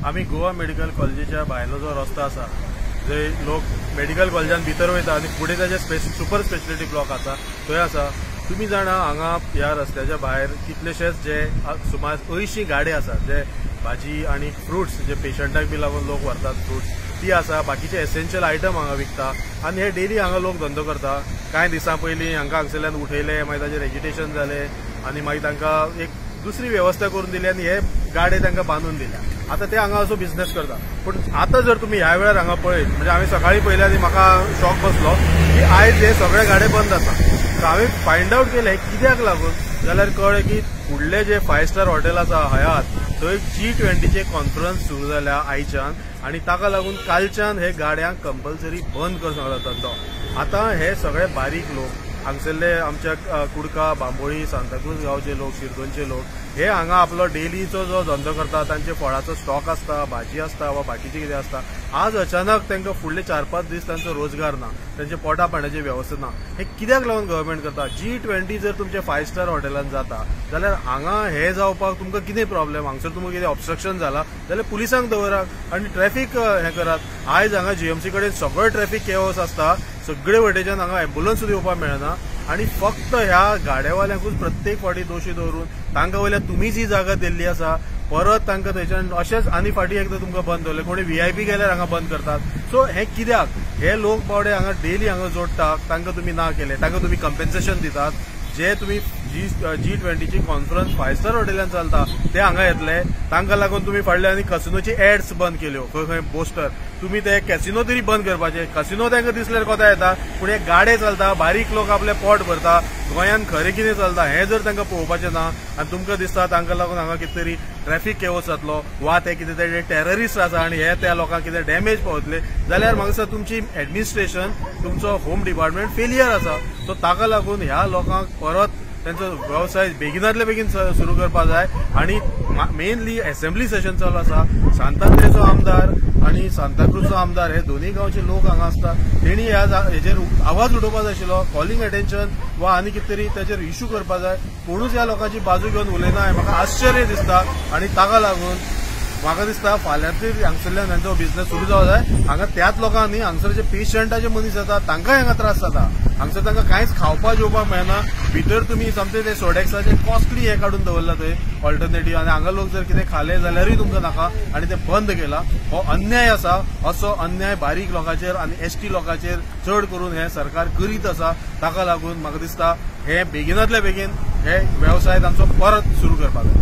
आमी गोवा मेडिकल कॉलेजीच्या भायलो जो रस्तो आसा जंय लोक मेडिकल कॉलेजान भितर वयता आनी फुडें ताजे सुपर स्पेशलिटी ब्लॉक आसा थंय आसा। तुम्ही जाणा हांगा ह्या रस्त्याच्या भायर कितलेशेच जे सुमार 80 गाडे आसात जे भाजी आणि फ्रुट्स जे पेशंटाक बी लागून लोक व्हरतात फ्रुट्स ती आसा, बाकीचे एसेन्शियल आयटम हांगा विकता आनी हे डेली हांगा लोक धंदो करता। कांय दिसां पयलीं हांकां हांगसरल्यान उठयले, मागीर ताचेर एजिटेशन जालें आनी मागीर तांकां एक दुसरी व्यवस्था करून दिली आनी हे गाडे तांकां बांदून दिल्या। आता ते हांगा असो बिझनेस करता। पण आता जर तुम्ही ह्या वेळार हांगा पळयत म्हणजे हांवें सकाळी पळयलें आनी म्हाका शॉक बसलो की आयज हे सगळे गाडे बंद आसा। हांवें फायंड आउट केलें कित्याक लागून, जाल्यार कळ्ळें की फुडले जे 5 स्टार हॉटेल आसा हयात थंय G20चे कॉन्फरन्स सुरू जाल्या आयच्यान आनी ताका लागून कालच्यान हे गाड्यांक कंपल्सरी बंद कर सांगला धंदो। आता हे सगळे बारीक लोक हांगसरले आमच्या कुडका, बांबोळी, सांताक्रूज गांवचे लोक, शिरदोनचे लोक हे हांगा आपलो डेलीचो जो धंदो करता, तांचे फळाचो स्टॉक आसता, भाजी आसता वा बाकीचे कितें आसता, आज अचानक तांकां फुडले 4-5 दीस तांचो रोजगार ना, तांचे पोटा पाण्याची वेवस्था ना। हे कित्याक लागून गव्हर्नमेंट करता? G20 जर तुमचे 5 स्टार हॉटेलान जाता जाल्यार हांगा हे जावपाक तुमकां कितें प्रॉब्लेम? हांगसर तुमकां कितें ऑब्स्ट्रक्शन जाला जाल्यार पुलिसांक दवरात आनी ट्रॅफिक हे करात। आयज हांगा GMC कडेन सगळो ट्रॅफिक केओस आसता, सगळे वटेच्यान हांगा एम्ब्युलन्स सुद्दां येवपाक मेळना आनी फक्त ह्या गाड्यावाल्यांकूच प्रत्येक फावटी दोशी दवरून तांकां वयल्या तुमीच ही जागा दिल्ली आसा, परत तांकां थंयच्यान अशेंच आनी फाटी एकदां तुमकां बंद दवरले, कोणी VIP गेल्यार हांगा बंद करतात। सो हे कित्याक? हे लोक बावडे हांगा डेली हांगा जोडटात, तांकां तुमी ना केले, तांकां तुमी कंपेन्सेशन दितात। जे तुम्ही G20ची कॉन्फरन्स 5 स्टार हॉटेलान चलता ते हांगा येतले, तांकां लागून तुम्ही फाडले आनी कसिनोची एड्स बंद केल्यो, खंय खंय पोस्टर। तुम्ही ते कॅसिनो तरी बंद करपाचे। कसिनो तांकां दिसल्यार कोता येता, पूण हे गाडे चलता, बारीक लोक आपले पोट भरता, गोंयान खरें कितें चलता हे जर तांकां पळोवपाचें ना आनी तुमकां दिसता तांकां लागून हांगा कितें तरी ट्रॅफिक केओस जातलो वा ते कितें तरी टेररिस्ट आसा आनी हे त्या लोकांक कितें डॅमेज पावतले जाल्यार म्हाका दिसता तुमची एडमिनिस्ट्रेशन, तुमचो होम डिपार्टमेंट फेलियर आसा। सो ताका लागून ह्या लोकांक परत त्यांचो व्यवसाय बेगिनातले बेगीन सुरू करपाक जाय आनी मेनली असेंब्ली सेशन चालू आसा। सांतांद्रेचो आमदार आनी सांताक्रूजचो आमदार हे दोन्ही गांवचे लोक हांगा आसता, तेणी हेजेर आवाज उठोवपाक जाय आशिल्लो, कॉलिंग अटेन्शन वा आनी कितें तरी ताचेर इश्यू करपाक जाय। कोणूच ह्या लोकांची बाजू घेवन उलयना, हें म्हाका आश्चर्य दिसता आनी ताका लागून म्हाका दिसता फाल्यांतरी हांगसरल्यान तांचो बिझनेस सुरू जावं जाय। हांगा त्याच लोकांक न्ही, हांगसर जे पेशंटाचे मनीस येतात तांकांय हांगा त्रास जाता। हांगसर तांकां कांयच खावपाक जेवपाक मेळना, भितर तुमी समजे ते सोडेक्साचे कॉस्टली हे काडून दवरला थंय ऑल्टरनेटीव, आनी हांगा लोक जर कितें खाले जाल्यारूय तुमकां नाका आनी ते बंद केला। हो अन्याय आसा, असो अन्याय बारीक लोकांचेर आनी ST लोकांचेर चड करून हे सरकार करीत आसा। ताका लागून म्हाका दिसता हे बेगिनातले बेगीन हे वेवसाय तांचो परत सुरू करपाक जाय।